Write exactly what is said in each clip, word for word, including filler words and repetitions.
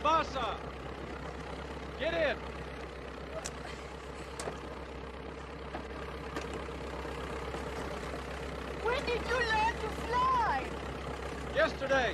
pasa? Get in. When did you learn to fly? Yesterday.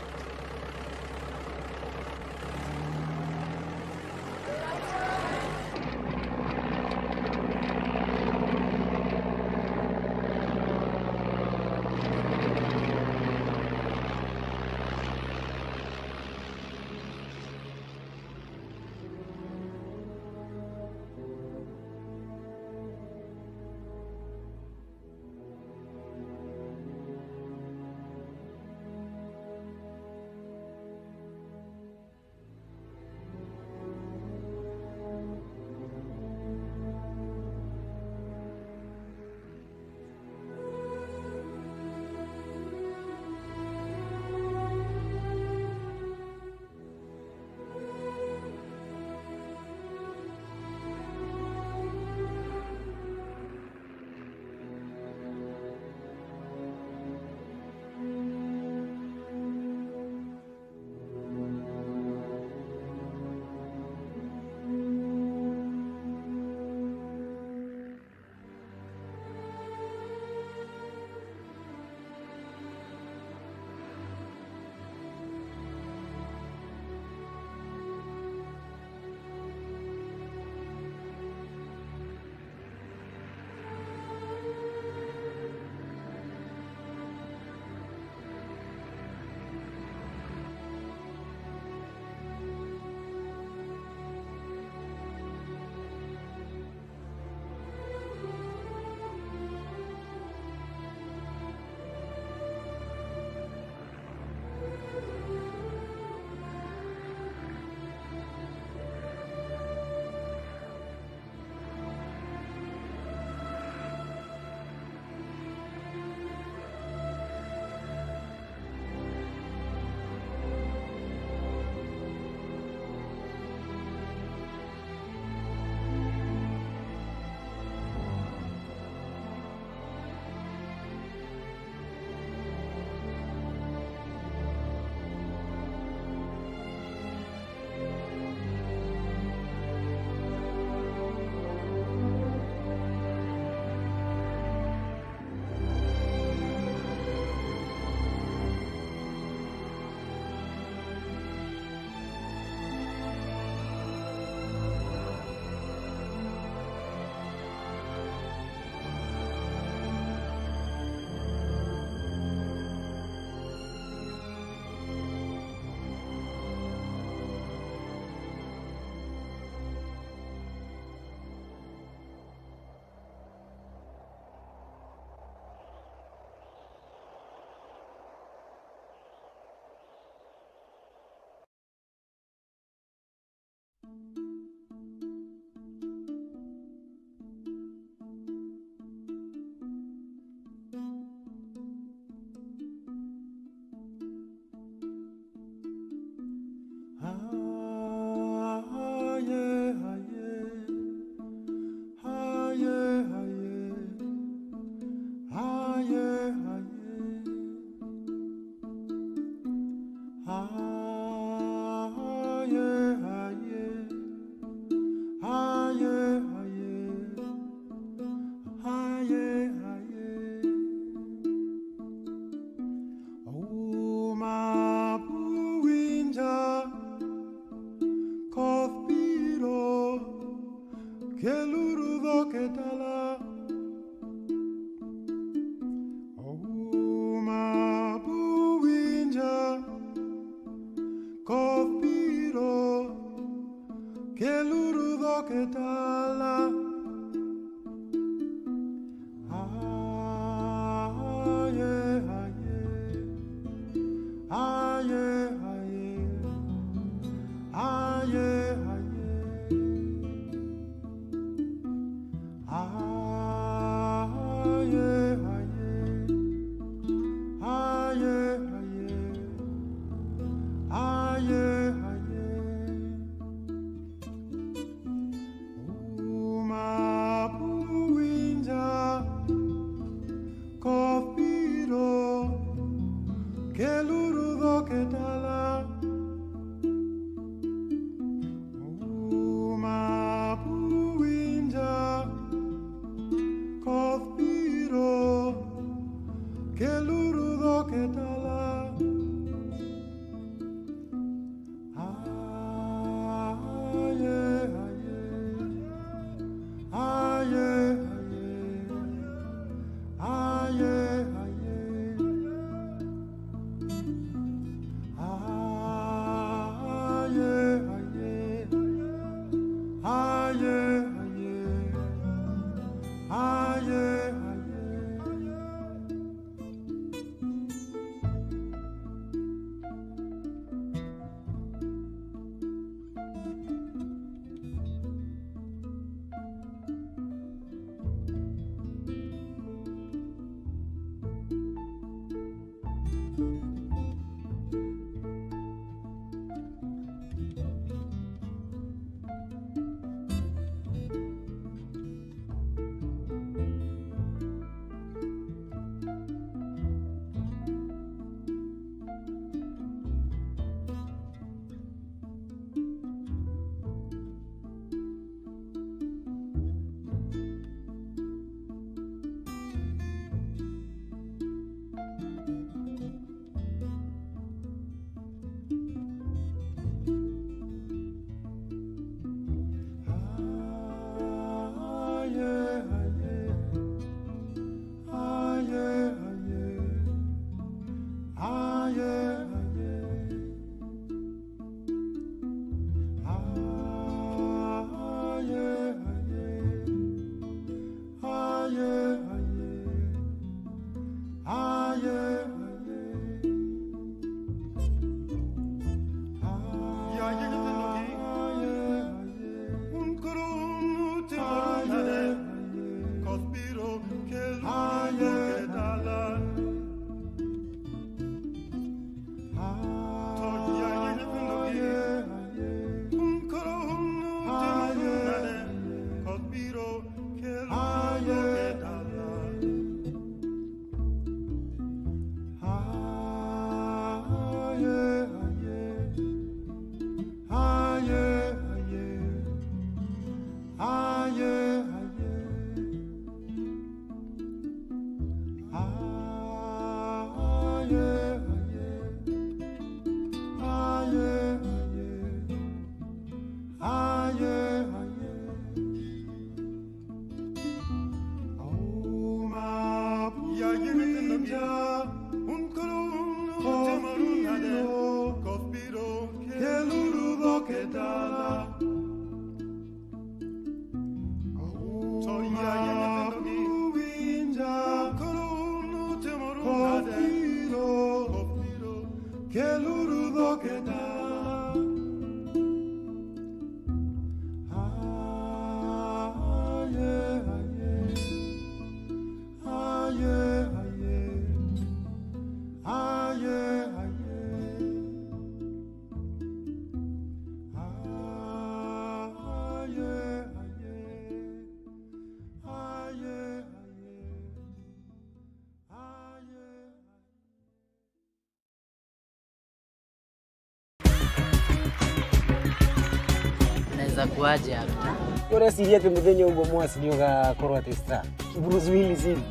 Naweza kuaje hapa? Bora siria tembedenye ugo mwasi nyoga korwa testa. Bruce Willis hivi.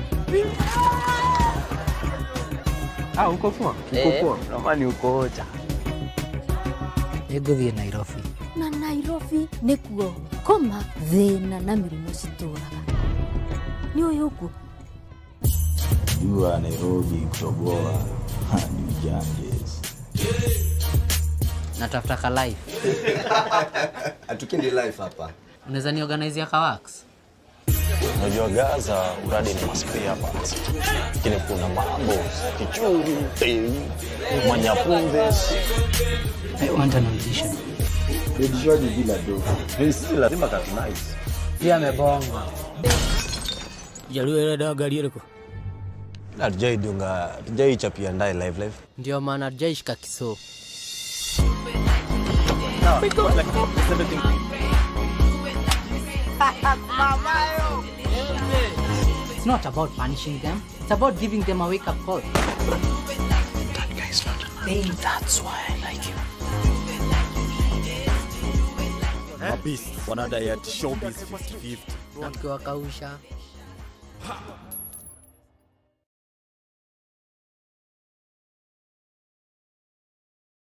Ah, uko poa? Uko poa. Kama ni uko hoja. Ego thie Nairobi. Na Nairobi nikuo koma thina na mirimu cituraga. Ni uyu uko. Jua Nairobi kutoboa hadi Ganges. Natafuta ka life. Atukindi life hapa. Unaweza ni organize ya kawax? Unajua Gaza uradi ni maspia hapa. Kile kuna mambo kichuri, manyapunde. I want an audition. Audition bila do. Ni si lazima kazi nice. Pia amebonga. Jalu ile dawa gari yako. Na tujai dunga, tujai chapia ndai live live. Ndio maana tujaishika kiso. It's not about punishing them. It's about giving them a wake-up call. That guy's not a name. That's why I like him. Mabisi wanadai ati showbiz fifty fifty. Na tukiwakausha